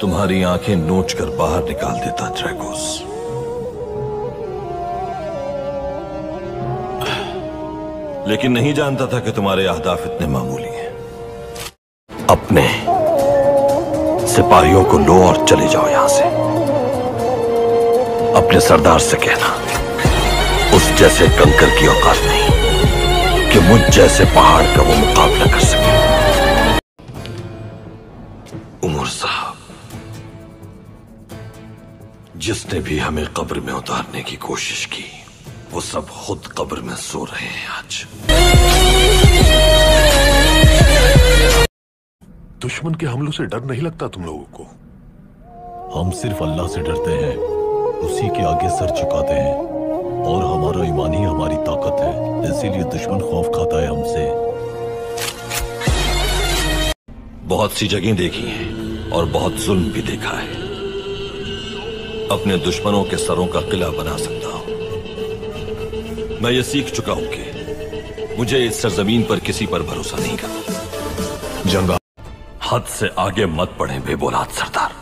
तुम्हारी आंखें नोच कर बाहर निकाल देता ड्रैगोस। लेकिन नहीं जानता था कि तुम्हारे अहदाफ इतने मामूली हैं। अपने सिपाहियों को लो और चले जाओ यहां से। अपने सरदार से कहना उस जैसे कंकर की औकात नहीं कि मुझ जैसे पहाड़ का वो मुकाबला कर सके। उमर साहब, जिसने भी हमें कब्र में उतारने की कोशिश की वो सब खुद कब्र में सो रहे हैं आज। दुश्मन के हमलों से डर नहीं लगता तुम लोगों को? हम सिर्फ अल्लाह से डरते हैं, उसी के आगे सर झुकाते हैं और हमारा ईमान ही हमारी ताकत है, इसीलिए दुश्मन खौफ खाता है हमसे। बहुत सी जगह देखी हैं और बहुत जुल्म भी देखा है। अपने दुश्मनों के सरों का किला बना सकता हूं। मैं ये सीख चुका हूं कि मुझे इस सरजमीन पर किसी पर भरोसा नहीं करना। जंगा हद से आगे मत बढ़े बेबौलाद सरदार।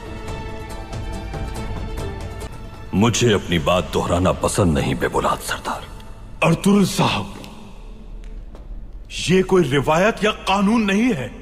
मुझे अपनी बात दोहराना पसंद नहीं बेबौलाद सरदार। अर्तुगरुल साहब, ये कोई रिवायत या कानून नहीं है।